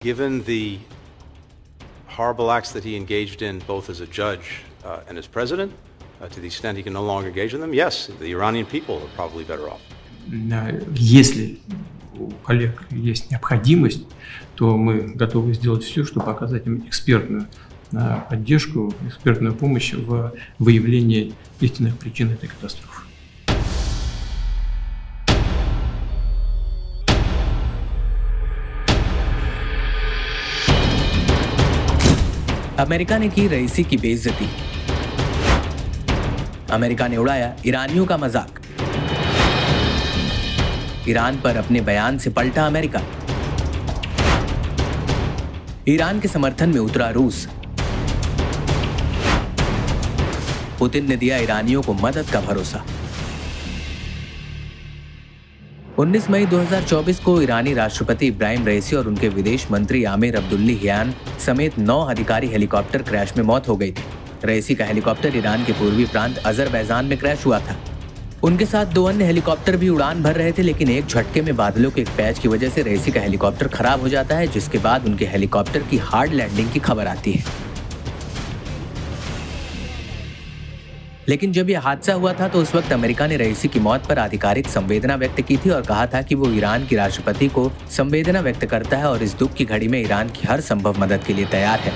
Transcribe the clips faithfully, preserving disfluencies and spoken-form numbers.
Given the horrible acts that he engaged in both as a judge uh, and as president, uh, to the extent he can no longer engage in them, yes, the Iranian people are probably better off. Если у коллег есть необходимость, то мы готовы сделать все, чтобы оказать им экспертную поддержку, экспертную помощь в выявлении истинных причин этой катастрофы. America ने की रईसी की बेइज्जती। America ने उड़ाया ईरानियों का मजाक। Iran पर अपने बयान से पलटा अमेरिका। ईरान के समर्थन में उतरा रूस। पुतिन ने दिया ईरानियों को मदद का भरोसा। उन्नीस मई दो हज़ार चौबीस को ईरानी राष्ट्रपति इब्राहिम रईसी और उनके विदेश मंत्री आमिर अब्दुल्लाहियान समेत नौ अधिकारी हेलीकॉप्टर क्रैश में मौत हो गई थी। रईसी का हेलीकॉप्टर ईरान के पूर्वी प्रांत अजरबैजान में क्रैश हुआ था। उनके साथ दो अन्य हेलीकॉप्टर भी उड़ान भर रहे थे, लेकिन एक झटके में बादलों के एक पैच की वजह से रईसी का हेलीकॉप्टर खराब हो जाता है, जिसके बाद उनके हेलीकॉप्टर की हार्ड लैंडिंग की खबर आती है। लेकिन जब यह हादसा हुआ था तो उस वक्त अमेरिका ने रईसी की मौत पर आधिकारिक संवेदना व्यक्त की थी और कहा था कि वो ईरान की राष्ट्रपति को संवेदना व्यक्त करता है और इस दुख की घड़ी में ईरान की हर संभव मदद के लिए तैयार है।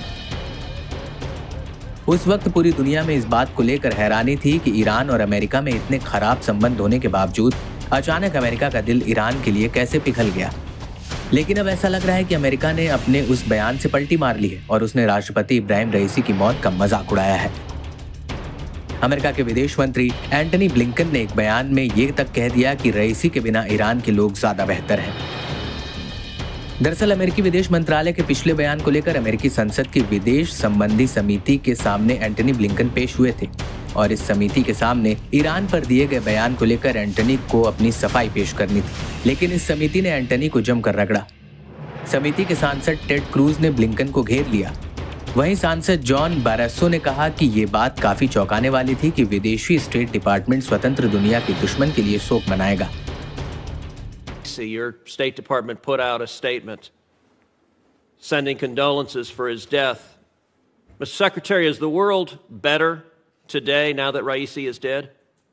उस वक्त पूरी दुनिया में इस बात को लेकर हैरानी थी कि ईरान और अमेरिका में इतने खराब संबंध होने के बावजूद अचानक अमेरिका का दिल ईरान के लिए कैसे पिघल गया। लेकिन अब ऐसा लग रहा है कि अमेरिका ने अपने उस बयान से पलटी मार ली है और उसने राष्ट्रपति इब्राहिम रईसी की मौत का मजाक उड़ाया है। अमेरिका के विदेश मंत्री एंटनी ब्लिंकन ने एक बयान में ये तक कह दिया कि रईसी के बिना ईरान के लोग ज्यादा बेहतर हैं। दरअसल अमेरिकी विदेश मंत्रालय के पिछले बयान को लेकर अमेरिकी संसद की विदेश संबंधी समिति के सामने एंटनी ब्लिंकन पेश हुए थे और इस समिति के सामने ईरान पर दिए गए बयान को लेकर एंटनी को अपनी सफाई पेश करनी थी, लेकिन इस समिति ने एंटनी को जमकर रगड़ा। समिति के सांसद टेड क्रूज ने ब्लिंकन को घेर लिया। वहीं सांसद जॉन बारासो ने कहा कि ये बात काफी चौंकाने वाली थी कि विदेशी स्टेट डिपार्टमेंट स्वतंत्र दुनिया के दुश्मन के लिए शोक मनाएगा। Your State Department put out a statement sending condolences for his death. Mister Secretary, is the world better today now that Raisi is dead?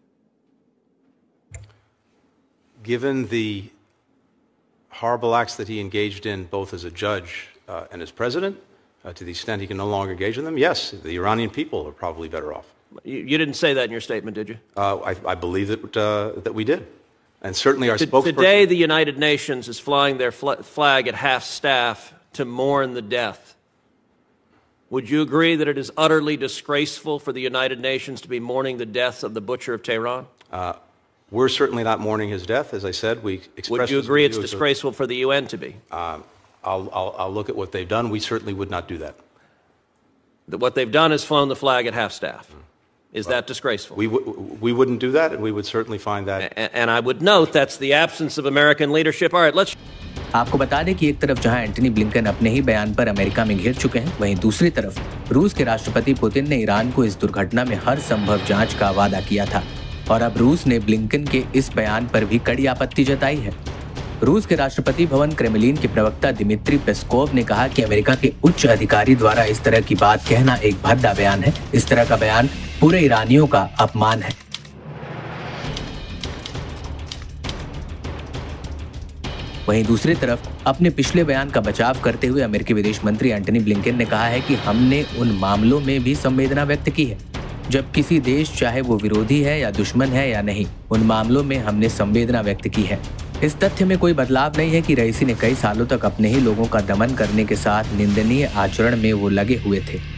Given the horrible acts that he engaged in both as a judge uh, and as president, uh, to the extent he can no longer engage in them, yes, the Iranian people are probably better off. You, you didn't say that in your statement, did you? Uh, I, I believe that, uh, that we did. And certainly our spokesperson... Today, the United Nations is flying their fl flag at half-staff to mourn the death. Would you agree that it is utterly disgraceful for the United Nations to be mourning the death of the butcher of Tehran? Uh, we're certainly not mourning his death. As I said, we expressed... Would you agree it's disgraceful for the U N to be? Uh, I'll, I'll, I'll look at what they've done. We certainly would not do that. That what they've done is flown the flag at half-staff. Mm. Is well, that disgraceful? We, we wouldn't do that, and we would certainly find that. And, and I would note that's the absence of American leadership. All right, let's... आपको बता दें कि एक तरफ जहां Antony Blinken अपने ही बयान पर अमेरिका में घिर चुके हैं, वहीं दूसरी तरफ रूस के राष्ट्रपति पुतिन ने ईरान को इस दुर्घटना में हर संभव जांच का वादा किया था और अब रूस ने ब्लिंकन के इस बयान पर भी कड़ी आपत्ति जताई है। रूस के राष्ट्रपति भवन क्रेमलिन के प्रवक्ता दिमित्री पेस्कोव ने कहा कि अमेरिका के उच्च अधिकारी द्वारा इस तरह की बात कहना एक भद्दा बयान है। इस तरह का बयान पूरे ईरानियों का अपमान है। वहीं दूसरी तरफ अपने पिछले बयान का बचाव करते हुए अमेरिकी विदेश मंत्री एंटनी ब्लिंकन ने कहा है कि हमने उन मामलों में भी संवेदना व्यक्त की है जब किसी देश, चाहे वो विरोधी है या दुश्मन है या नहीं, उन मामलों में हमने संवेदना व्यक्त की है। इस तथ्य में कोई बदलाव नहीं है कि रईसी ने कई सालों तक अपने ही लोगों का दमन करने के साथ निंदनीय आचरण में वो लगे हुए थे।